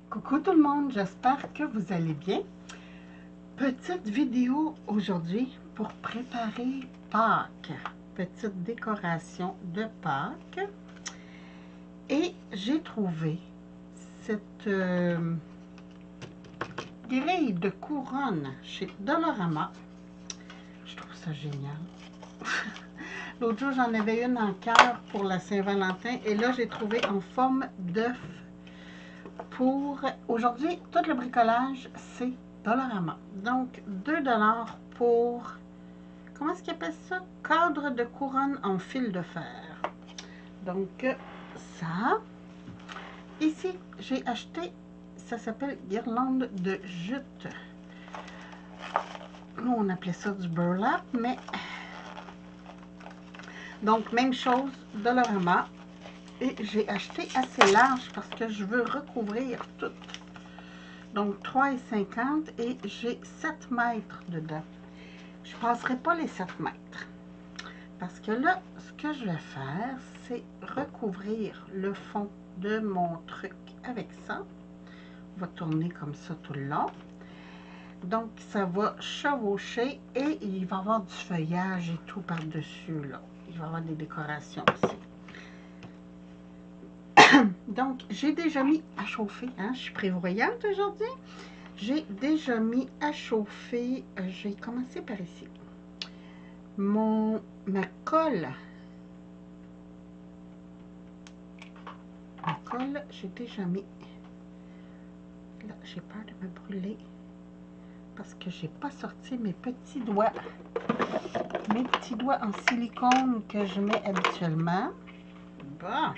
Coucou tout le monde, j'espère que vous allez bien. Petite vidéo aujourd'hui pour préparer Pâques. Petite décoration de Pâques. Et j'ai trouvé cette grille de couronne chez Dollarama. Je trouve ça génial. L'autre jour, j'en avais une en cœur pour la Saint-Valentin et là, j'ai trouvé en forme d'œuf. Pour aujourd'hui, tout le bricolage, c'est Dollarama. Donc, 2 $ pour, comment est-ce qu'ils appellent ça? Cadre de couronne en fil de fer. Donc, ça. Ici, j'ai acheté, ça s'appelle guirlande de jute. Nous, on appelait ça du burlap, mais... Donc, même chose, Dollarama. Et j'ai acheté assez large parce que je veux recouvrir tout. Donc, 3,50 et j'ai 7 mètres dedans. Je ne passerai pas les 7 mètres. Parce que là, ce que je vais faire, c'est recouvrir le fond de mon truc avec ça. On va tourner comme ça tout le long. Donc, ça va chevaucher et il va y avoir du feuillage et tout par-dessus, là. Il va y avoir des décorations aussi. Donc, j'ai déjà mis à chauffer, hein, je suis prévoyante aujourd'hui. J'ai déjà mis à chauffer, je vais commencer par ici. Ma colle. Ma colle, j'ai déjà mis. Là, j'ai peur de me brûler parce que j'ai pas sorti mes petits doigts. Mes petits doigts en silicone que je mets habituellement. Bon.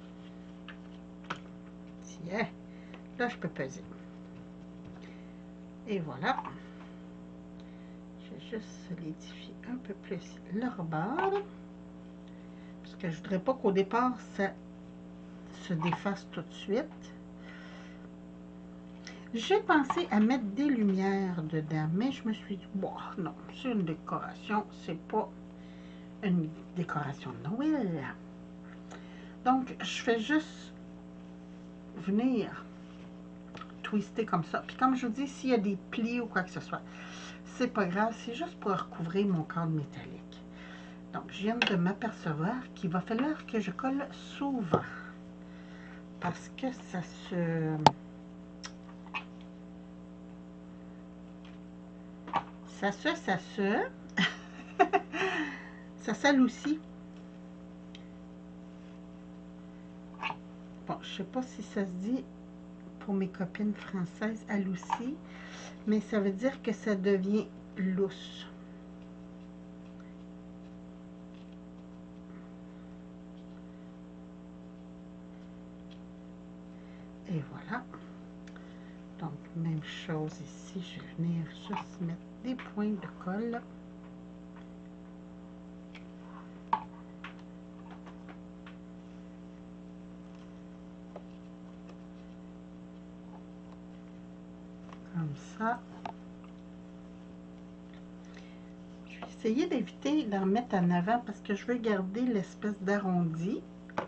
Tiens. Là, je peux peser. Et voilà. Je vais juste solidifier un peu plus le rebord. Parce que je voudrais pas qu'au départ, ça se défasse tout de suite. J'ai pensé à mettre des lumières dedans, mais je me suis dit, bon, non, c'est une décoration, c'est pas une décoration de Noël. Donc, je fais juste venir twister comme ça. Puis comme je vous dis, s'il y a des plis ou quoi que ce soit, c'est pas grave, c'est juste pour recouvrir mon cadre métallique. Donc, je viens de m'apercevoir qu'il va falloir que je colle souvent. Parce que ça se... ça s'aloussit. Bon, je sais pas si ça se dit pour mes copines françaises, aloussi, mais ça veut dire que ça devient lousse. Et voilà. Donc, même chose ici, je vais venir juste mettre des points de colle. Comme ça. Je vais essayer d'éviter d'en mettre en avant parce que je veux garder l'espèce d'arrondi.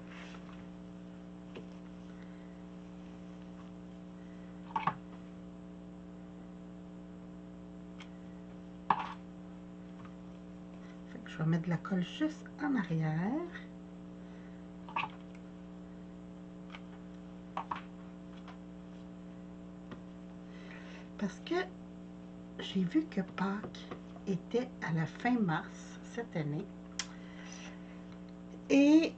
Fait que je vais mettre de la colle juste en arrière. Parce que j'ai vu que Pâques était à la fin mars cette année. Et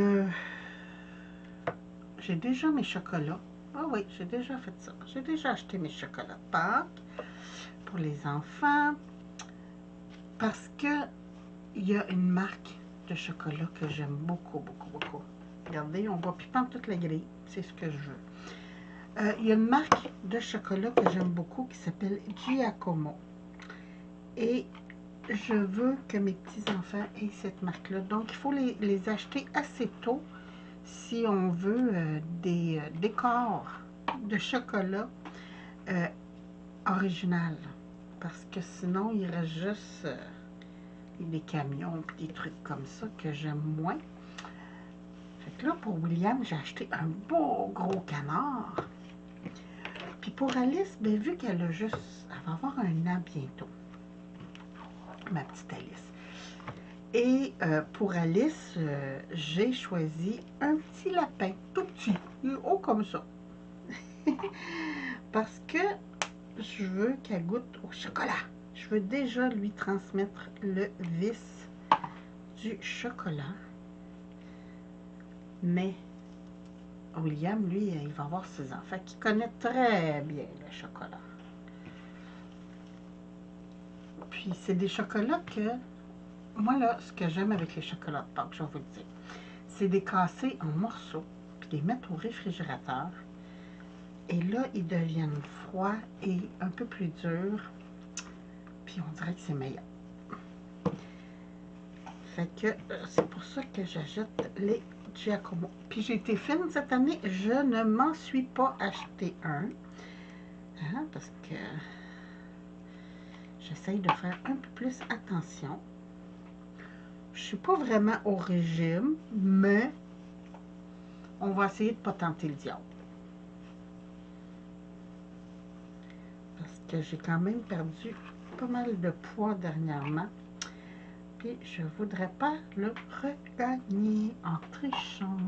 j'ai déjà mes chocolats. Ah oui, j'ai déjà fait ça. J'ai déjà acheté mes chocolats de Pâques pour les enfants. Parce que il y a une marque de chocolat que j'aime beaucoup, beaucoup, beaucoup. Regardez, on voit plus pas toute la grille. C'est ce que je veux. Il y a une marque de chocolat que j'aime beaucoup qui s'appelle Giacomo. Et je veux que mes petits-enfants aient cette marque-là. Donc, il faut les acheter assez tôt si on veut des décors de chocolat original. Parce que sinon, il reste juste des camions et des trucs comme ça que j'aime moins. Fait que là, pour William, j'ai acheté un beau gros canard. pour Alice, ben, vu qu'elle a juste... Elle va avoir un an bientôt, ma petite Alice. Et pour Alice, j'ai choisi un petit lapin, tout petit, haut comme ça. Parce que je veux qu'elle goûte au chocolat. Je veux déjà lui transmettre le vice du chocolat. Mais William, lui, il va avoir ses enfants qui connaissent très bien le chocolat. Puis c'est des chocolats que... Moi, là, ce que j'aime avec les chocolats de Pâques, je vais vous le dire, c'est des casser en morceaux, puis les mettre au réfrigérateur. Et là, ils deviennent froids et un peu plus durs. Puis on dirait que c'est meilleur. Fait que c'est pour ça que j'achète les Giacomo. Puis j'ai été fine cette année, je ne m'en suis pas acheté un. Hein, parce que j'essaye de faire un peu plus attention. Je suis pas vraiment au régime, mais on va essayer de ne pas tenter le diable. Parce que j'ai quand même perdu pas mal de poids dernièrement. Puis je voudrais pas le regagner en trichant.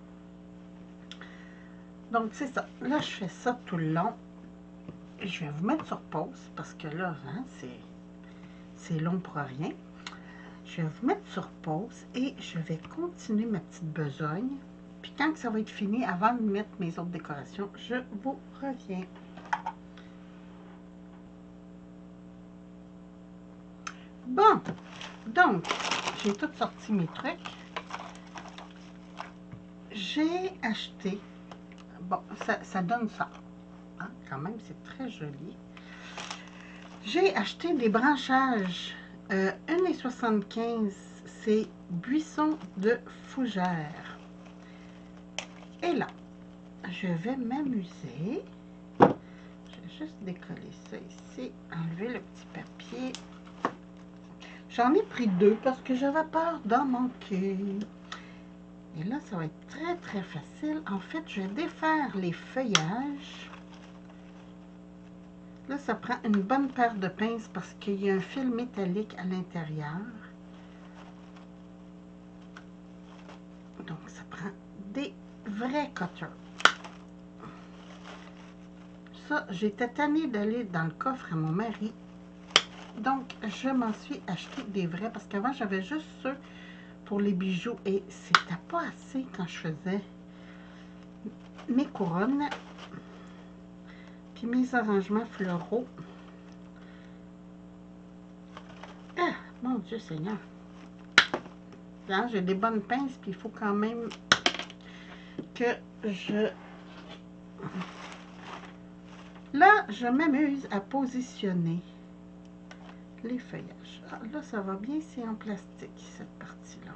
Donc c'est ça. Là, je fais ça tout le long. Je vais vous mettre sur pause parce que là, hein, c'est long pour rien. Je vais vous mettre sur pause et je vais continuer ma petite besogne. Puis quand ça va être fini, avant de mettre mes autres décorations, je vous reviens. Bon, donc, j'ai tout sorti mes trucs. J'ai acheté, bon, ça donne ça. Hein, quand même, c'est très joli. J'ai acheté des branchages 1,75 $, c'est buisson de fougère. Et là, je vais m'amuser. Je vais juste décoller ça ici, enlever le petit papier. J'en ai pris 2 parce que j'avais peur d'en manquer. Et là, ça va être très, très facile. En fait, je vais défaire les feuillages. Là, ça prend une bonne paire de pinces parce qu'il y a un fil métallique à l'intérieur. Donc, ça prend des vrais cutters. Ça, j'étais tannée d'aller dans le coffre à mon mari. Donc, je m'en suis acheté des vrais parce qu'avant, j'avais juste ceux pour les bijoux et c'était pas assez quand je faisais mes couronnes puis mes arrangements floraux. Ah, mon Dieu Seigneur! Là, j'ai des bonnes pinces puis il faut quand même que je... Là, je m'amuse à positionner les feuillages. Ah, là, ça va bien, c'est en plastique, cette partie-là.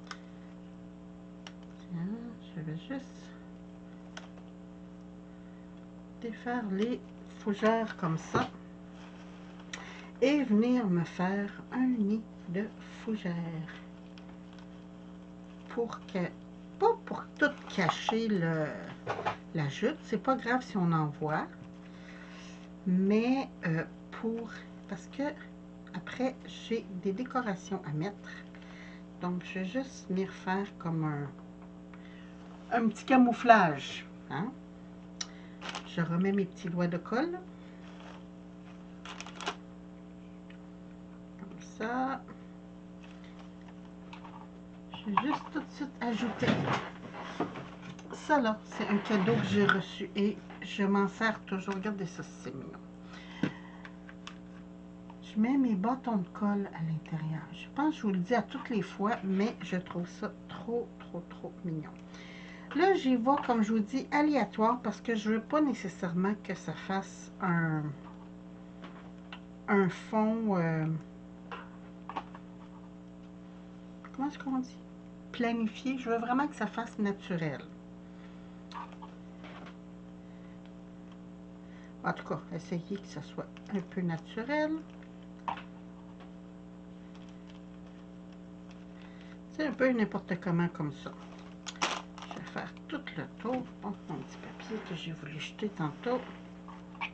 Je vais juste défaire les fougères comme ça et venir me faire un nid de fougères pour que, pas pour tout cacher la jute, c'est pas grave si on en voit, mais pour, parce que après j'ai des décorations à mettre, donc je vais juste m'y refaire comme un petit camouflage, hein? Je remets mes petits doigts de colle. Comme ça. Je vais juste tout de suite ajouter. Ça là, c'est un cadeau que j'ai reçu et je m'en sers toujours. Regardez ça, c'est mignon. Je mets mes bâtons de colle à l'intérieur. Je pense que je vous le dis à toutes les fois, mais je trouve ça trop mignon. Là, j'y vais, comme je vous dis, aléatoire parce que je veux pas nécessairement que ça fasse un fond... comment est-ce qu'on dit? Planifié. Je veux vraiment que ça fasse naturel. En tout cas, essayez que ça soit un peu naturel. C'est un peu n'importe comment comme ça. Je vais faire tout le tour. Bon, mon petit papier que j'ai voulu jeter tantôt.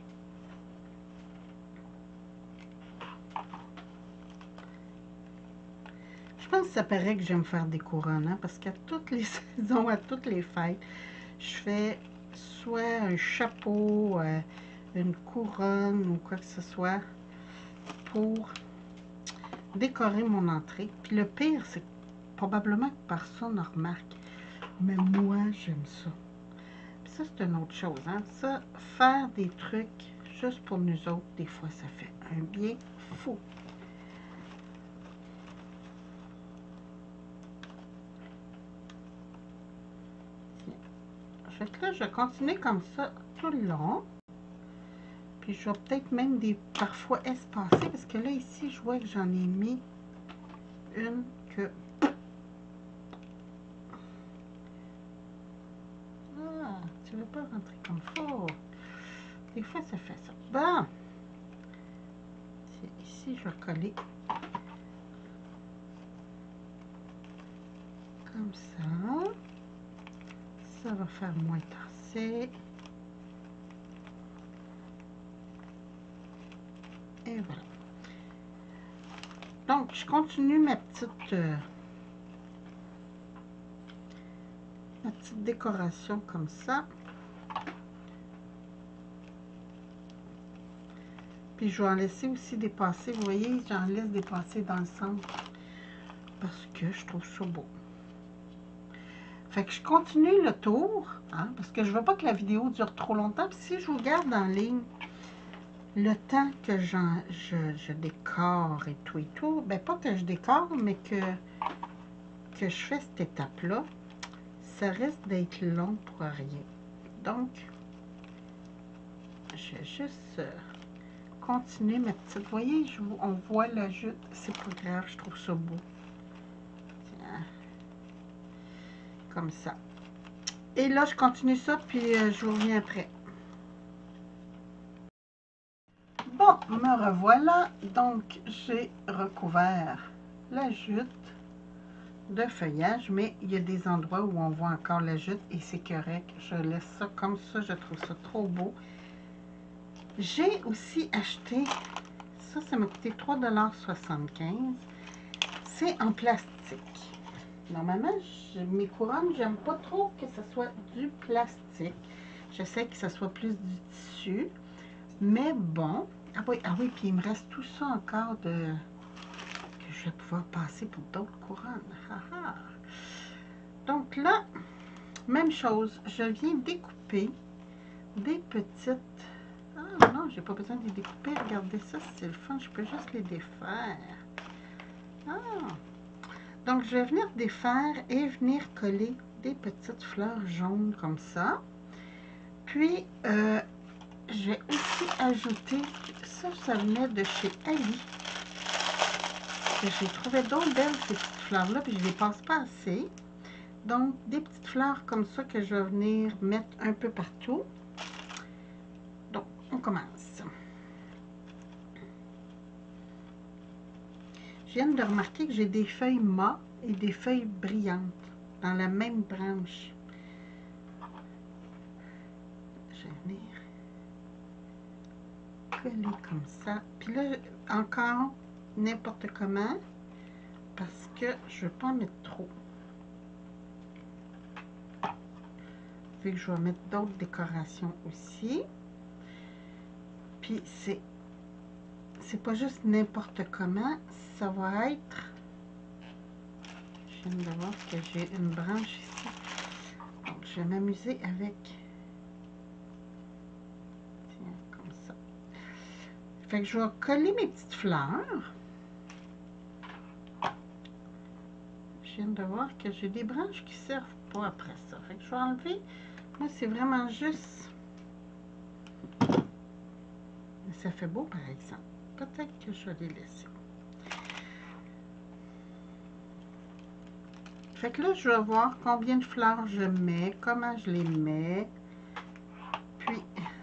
ça paraît que j'aime faire des couronnes, hein, parce qu'à toutes les saisons, à toutes les fêtes, je fais soit un chapeau, une couronne ou quoi que ce soit pour décorer mon entrée. Puis le pire, c'est probablement que personne ne remarque, mais moi, j'aime ça. Puis ça, c'est une autre chose, hein. Ça, faire des trucs juste pour nous autres, des fois, ça fait un bien fou. Fait que là, je vais continuer comme ça tout le long. Puis je vais peut-être même parfois espacer, parce que là, ici, je vois que j'en ai mis une que... Ah, tu veux pas rentrer comme faut. Des fois, ça fait ça. Bon. Ici, je vais coller comme ça. Ça va faire moins tassé. Et voilà. Donc, je continue ma petite décoration comme ça. Puis, je vais en laisser aussi dépasser. Vous voyez, j'en laisse dépasser dans le centre parce que je trouve ça beau. Fait que je continue le tour, hein, parce que je veux pas que la vidéo dure trop longtemps. Puis si je vous garde en ligne le temps que je décore et tout, ben pas que je décore, mais que je fais cette étape-là, ça risque d'être long pour rien. Donc, je vais juste continuer ma petite... Vous voyez, on voit la jute, c'est pas grave, je trouve ça beau. Tiens. Comme ça. Et là, je continue ça, puis je vous reviens après. Bon, me revoilà. Donc, j'ai recouvert la jute de feuillage, mais il y a des endroits où on voit encore la jute et c'est correct. Je laisse ça comme ça, je trouve ça trop beau. J'ai aussi acheté, ça m'a coûté 3,75 $. C'est en plastique. Normalement, mes couronnes, j'aime pas trop que ce soit du plastique. J'essaie que ce soit plus du tissu. Mais bon, ah oui, puis il me reste tout ça encore que je vais pouvoir passer pour d'autres couronnes. Donc là, même chose, je viens découper des petites... Ah non, j'ai pas besoin de les découper. Regardez ça, c'est le fun, je peux juste les défaire. Ah! Donc, je vais venir défaire et venir coller des petites fleurs jaunes comme ça. Puis, je vais aussi ajouter, ça venait de chez Ali. J'ai trouvé d'autres belles ces petites fleurs-là, puis je ne les passe pas assez. Donc, des petites fleurs comme ça que je vais venir mettre un peu partout. Donc, on commence. Je viens de remarquer que j'ai des feuilles mat et des feuilles brillantes dans la même branche. Je vais venir coller comme ça. Puis là, encore n'importe comment, parce que je ne veux pas en mettre trop. Fait que je vais mettre d'autres décorations aussi. Puis c'est pas juste n'importe comment, ça va être... Je viens de voir que j'ai une branche ici. Donc, je vais m'amuser avec... Tiens, comme ça. Fait que je vais coller mes petites fleurs. Je viens de voir que j'ai des branches qui servent pas après ça. Fait que je vais enlever. Moi, c'est vraiment juste... Mais ça fait beau, par exemple. Peut-être que je vais les laisser. Fait que là, je vais voir combien de fleurs je mets, comment je les mets. Puis,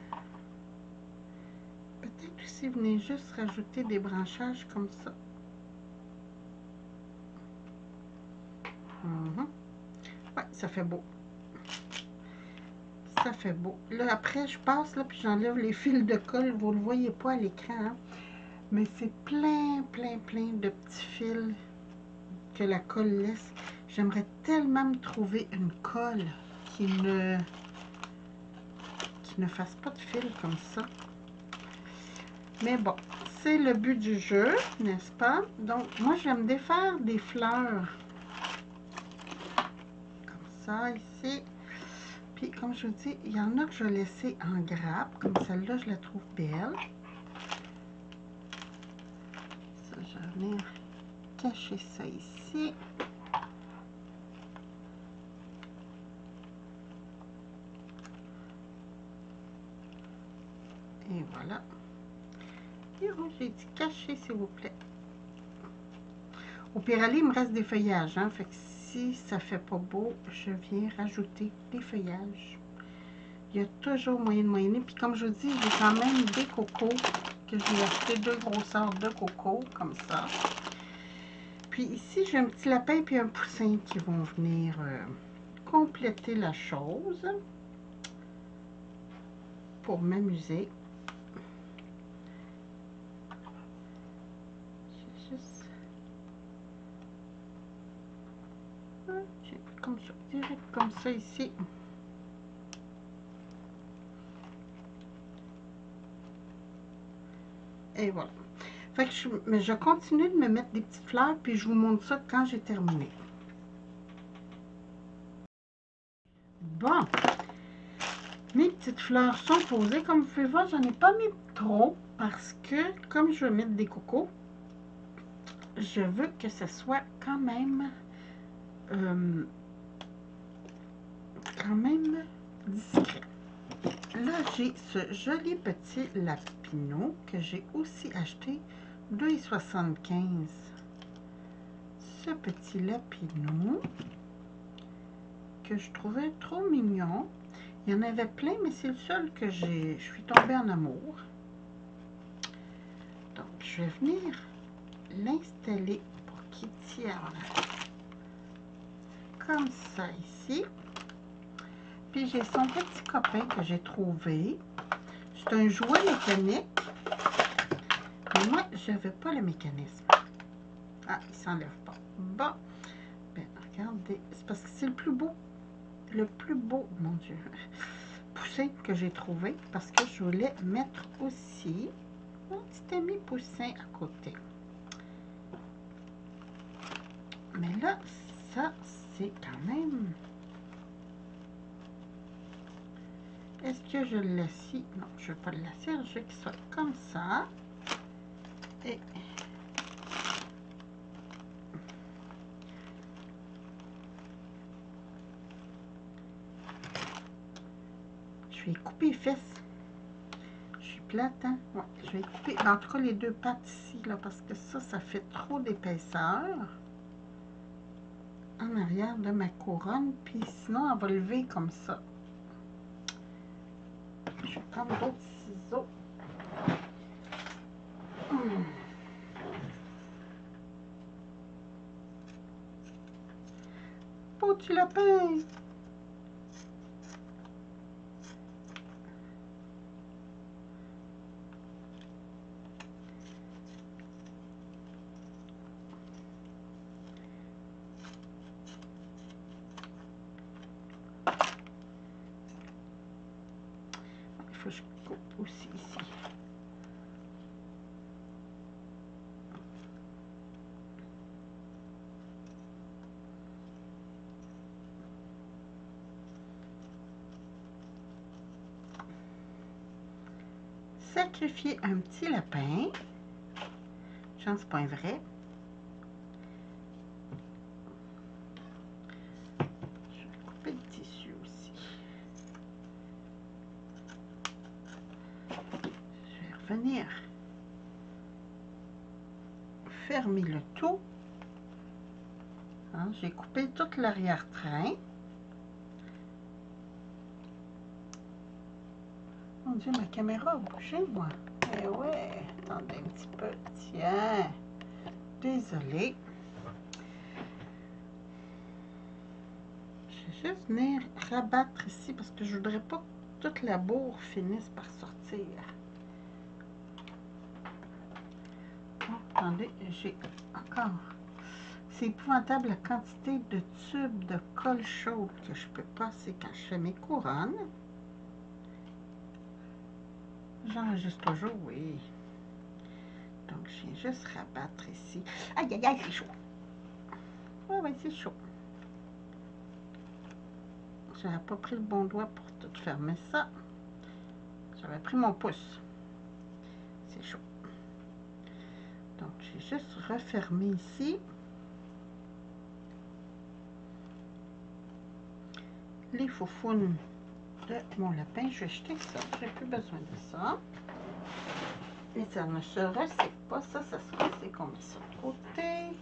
peut-être aussi venez juste rajouter des branchages comme ça. Ouais, ça fait beau. Ça fait beau. Là, après, je passe, là, puis j'enlève les fils de colle. Vous ne le voyez pas à l'écran, hein? Mais c'est plein de petits fils que la colle laisse. J'aimerais tellement me trouver une colle qui ne fasse pas de fil comme ça. Mais bon, c'est le but du jeu, n'est-ce pas? Donc, moi, j'aime défaire des fleurs. Comme ça, ici. Puis, comme je vous dis, il y en a que je vais laisser en grappe. Comme celle-là, je la trouve belle. Ça, je vais venir cacher ça ici. Et voilà. Et j'ai dit cacher, s'il vous plaît. Au pire aller, il me reste des feuillages. Hein? Fait que si ça fait pas beau, je viens rajouter des feuillages. Il y a toujours moyen de moyenner. Puis comme je vous dis, j'ai quand même des cocos que j'ai acheté 2 grosseurs de coco, comme ça. Puis ici, j'ai un petit lapin puis un poussin qui vont venir compléter la chose pour m'amuser. Juste comme ça, direct comme ça ici. Et voilà. Fait que je continue de me mettre des petites fleurs, puis je vous montre ça quand j'ai terminé. Bon. Mes petites fleurs sont posées. Comme vous pouvez voir, j'en ai pas mis trop parce que, comme je vais mettre des cocos, je veux que ce soit quand même discret. Là, j'ai ce joli petit lapineau que j'ai aussi acheté 2,75 $. Ce petit lapineau que je trouvais trop mignon. Il y en avait plein, mais c'est le seul que je suis tombée en amour. Donc, je vais venir l'installer pour qu'il tienne comme ça ici. Puis j'ai son petit copain que j'ai trouvé. C'est un jouet mécanique. Mais moi, je ne veux pas le mécanisme. Ah, il ne s'enlève pas. Bon. Ben, regardez. C'est parce que c'est le plus beau. Le plus beau, mon Dieu, poussin que j'ai trouvé. Parce que je voulais mettre aussi mon petit ami poussin à côté. Mais là, ça, c'est quand même... Est-ce que je le laisse? Non, je ne veux pas le laisser. Je veux qu'il soit comme ça. Et je vais couper les fesses. Je suis plate, hein? Ouais, je vais couper, en tout cas, les 2 pattes ici, là, parce que ça fait trop d'épaisseur en arrière de ma couronne. Puis sinon, elle va lever comme ça. Je vais prendre d'autres ciseaux. Petit lapin! Il faut que je coupe aussi ici. Sacrifier un petit lapin. Chance, c'est pas un vrai. Je vais couper le tissu aussi. Je vais revenir fermer le tout. Hein, j'ai coupé tout l'arrière-train. Mon Dieu, ma caméra a bougé, moi. Eh ouais, attendez un petit peu. Tiens, désolée. Je vais juste venir rabattre ici parce que je voudrais pas que toute la bourre finisse par sortir. Oh, attendez, j'ai encore. c'est épouvantable la quantité de tubes de colle chaude que je peux passer quand je fais mes couronnes. J'enregistre toujours, oui. Donc, je viens juste rabattre ici. Aïe, aïe, aïe, c'est chaud. Oui, oui, c'est chaud. J'avais pas pris le bon doigt pour tout fermer ça. J'avais pris mon pouce. C'est chaud. Donc, j'ai juste refermé ici. Les foufounes de mon lapin. Je vais jeter ça. J'ai plus besoin de ça. Et ça ne se ressèque pas. Ça se ressèque. On met ça de côté.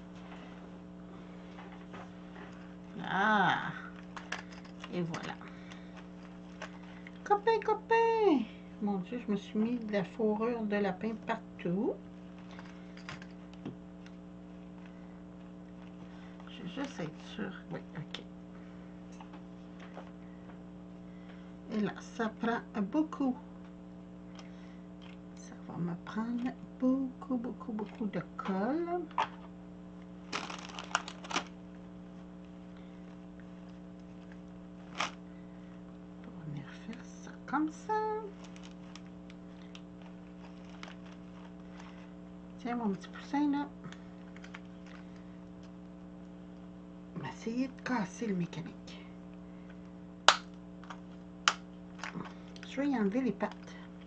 Ah! Et voilà. Copain, copain! Mon Dieu, je me suis mis de la fourrure de lapin partout. Je vais juste être sûre. Oui, ok. Et là, ça prend beaucoup. Ça va me prendre beaucoup, beaucoup, beaucoup de colle. Pour venir faire ça comme ça. Tiens, mon petit poussin, là. On va essayer de casser le mécanique. Je vais y enlever les pattes.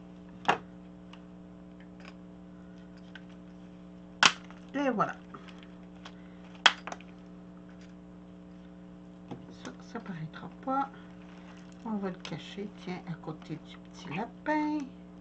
Et voilà. Ça paraîtra pas. On va le cacher, tiens, à côté du petit lapin.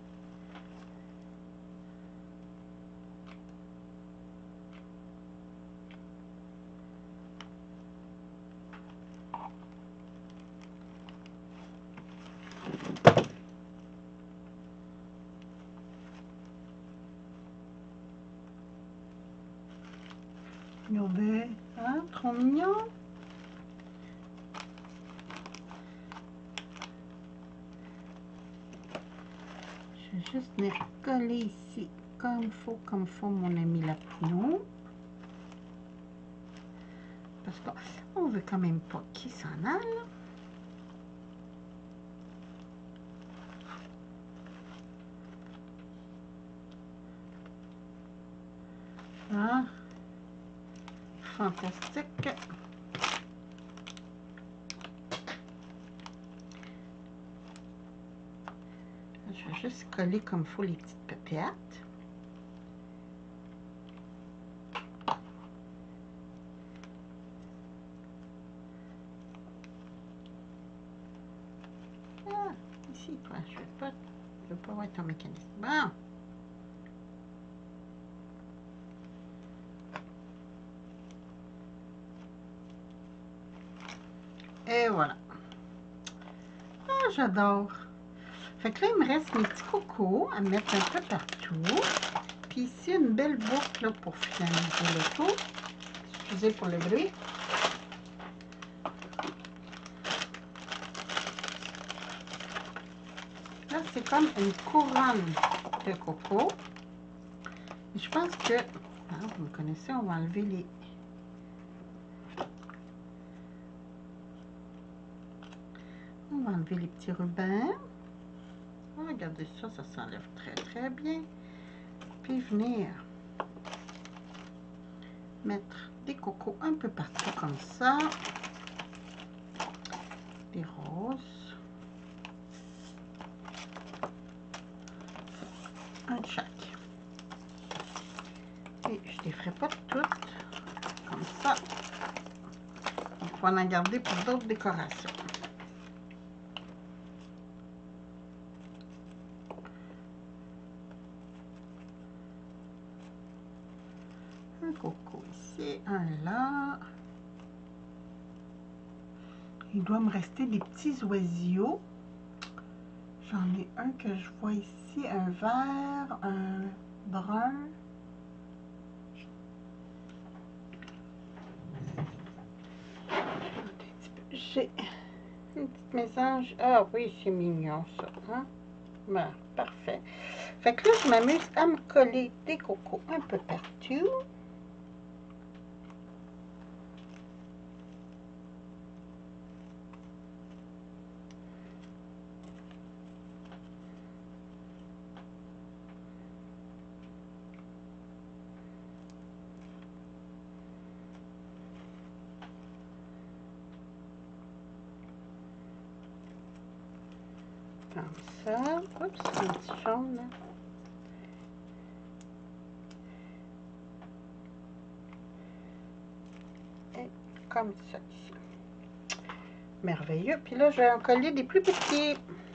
Regardez, hein, trop mignon. Je vais juste venir coller ici comme faut, mon ami Lapinou. Parce qu'on veut quand même pas qu'il s'en aille. Ah, fantastique. Je vais juste coller comme il faut les petites pépiates. Ah, ici, toi, je veux pas voir ton mécanisme. Bon. Et voilà. Ah, j'adore. Fait que là, il me reste mes petits cocos à mettre un peu partout. Puis ici, une belle boucle là, pour finaliser le tout. Excusez pour le bruit. Là, c'est comme une couronne de coco. Je pense que, hein, vous me connaissez, on va enlever les... On va enlever les petits rubans. Regardez ça, ça s'enlève très très bien. Puis venir mettre des cocos un peu partout comme ça. Des roses. Un de chaque. Et je ne les ferai pas toutes comme ça. Il faut en garder pour d'autres décorations. Un coco ici, un là. Il doit me rester des petits oiseaux. J'en ai un que je vois ici, un vert, un brun. J'ai une petite mésange. Ah oui, c'est mignon ça. Hein? Ben, parfait. Fait que là, je m'amuse à me coller des cocos un peu partout. Comme ça. Oups, un petit jaune. Là. Et comme ça ici. Merveilleux. Puis là, je vais en coller des plus petits.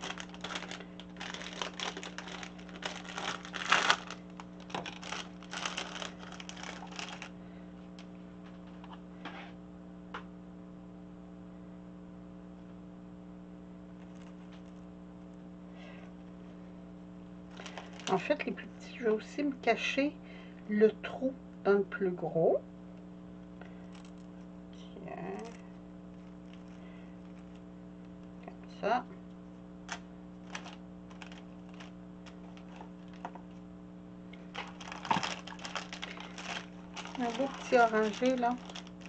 En fait, les plus petits, je vais aussi me cacher le trou dans le plus gros. Tiens. Comme ça. Un beau petit orangé, là.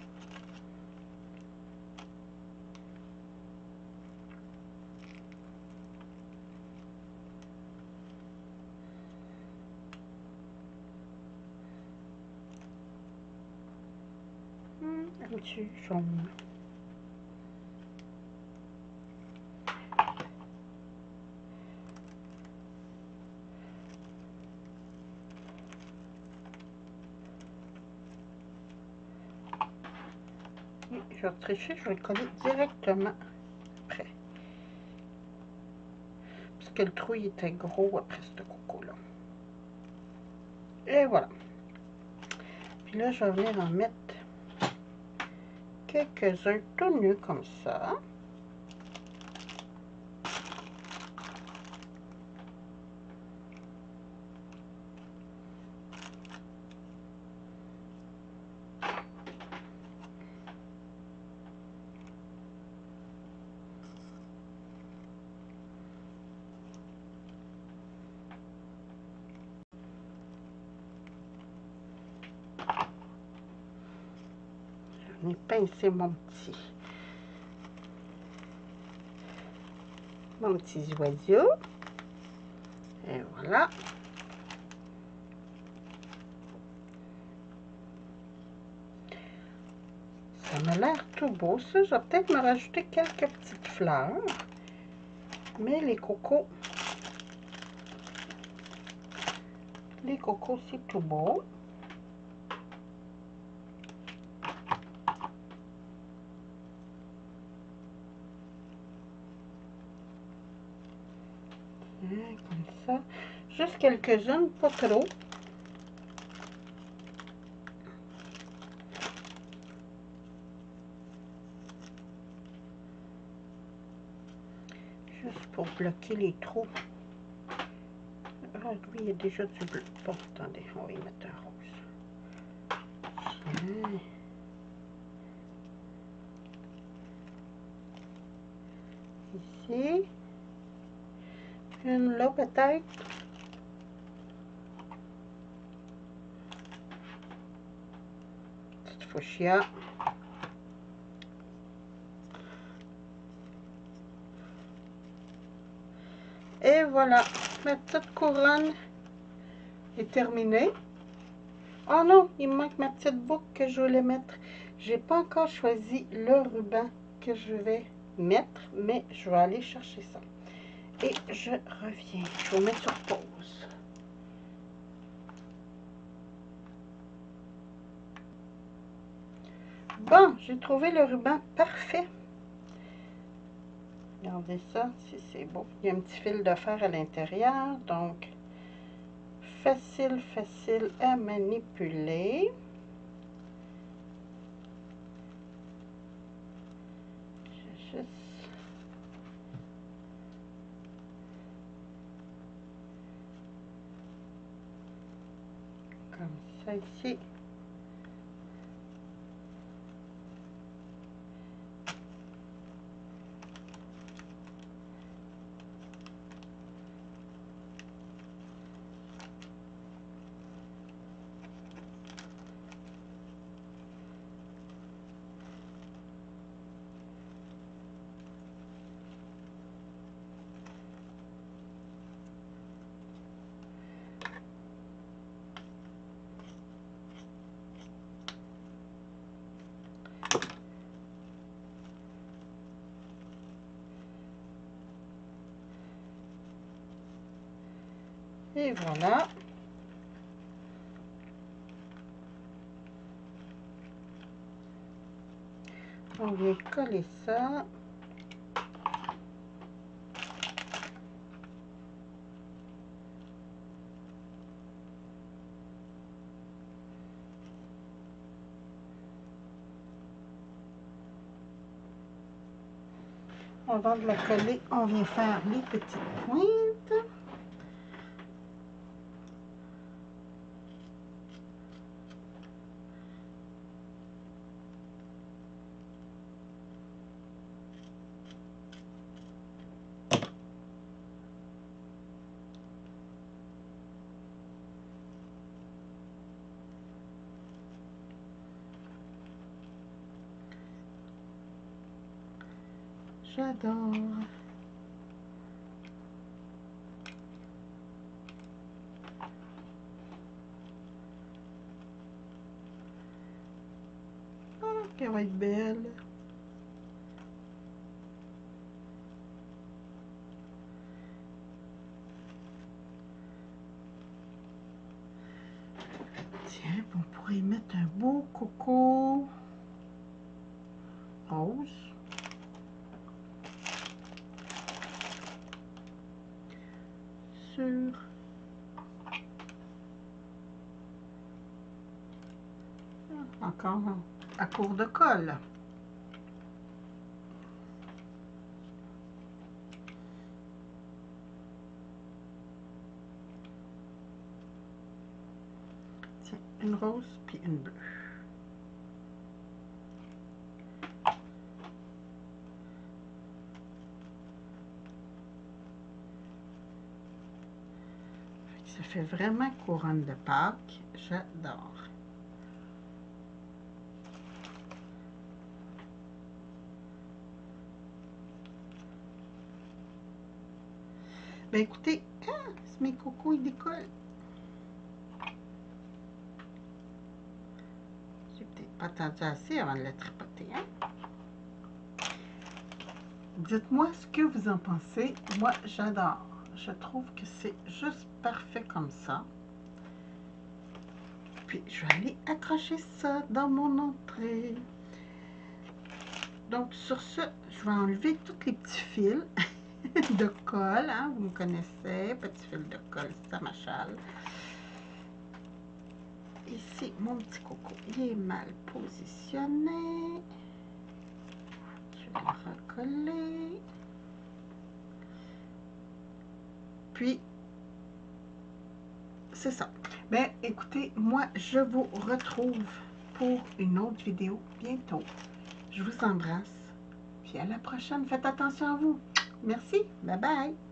Un petit jaune. Et je vais tricher, je vais le coller directement après. Parce que le trou il était gros après ce coco-là. Et voilà. Puis là, je vais venir en mettre quelques-uns tout nus comme ça. Je vais pincer mon petit oiseau. Et voilà. Ça m'a l'air tout beau, ça. Je vais peut-être me rajouter quelques petites fleurs. Mais les cocos, c'est tout beau. Comme ça. Juste quelques-unes, pas trop. Juste pour bloquer les trous. Ah, lui, il y a déjà du bleu. Bon, attendez, on va y mettre un rose. Tiens. Ici. Une là, peut-être. Petite fuchsia. Et voilà, ma petite couronne est terminée. Oh non, il me manque ma petite boucle que je voulais mettre. J'ai pas encore choisi le ruban que je vais mettre, mais je vais aller chercher ça. Et je reviens. Je vais mettre sur pause. Bon, j'ai trouvé le ruban parfait. Regardez ça, si c'est beau. Il y a un petit fil de fer à l'intérieur, donc facile à manipuler. J'ai juste comme ça ici. Et voilà. On vient coller ça. Avant de la coller, on vient faire les petites pointes. J'adore. Ah, qu'elle va être belle. Tiens, on pourrait y mettre un beau coco rose. Sur encore à court de colle. Tiens, une rose puis une bleue. Ça fait vraiment couronne de Pâques. J'adore. Ben écoutez, mes cocos, ils décollent. J'ai peut-être pas attendu assez avant de le tripoter, hein? Dites-moi ce que vous en pensez. Moi, j'adore. Je trouve que c'est juste parfait comme ça. Puis, je vais aller accrocher ça dans mon entrée. Donc, sur ce, je vais enlever tous les petits fils de colle. Hein, vous me connaissez, petits fils de colle, ça m'achale. Ici, mon petit coco, il est mal positionné. Je vais le recoller. Puis, c'est ça. Ben, écoutez, moi, je vous retrouve pour une autre vidéo bientôt. Je vous embrasse. Puis à la prochaine. Faites attention à vous. Merci. Bye bye.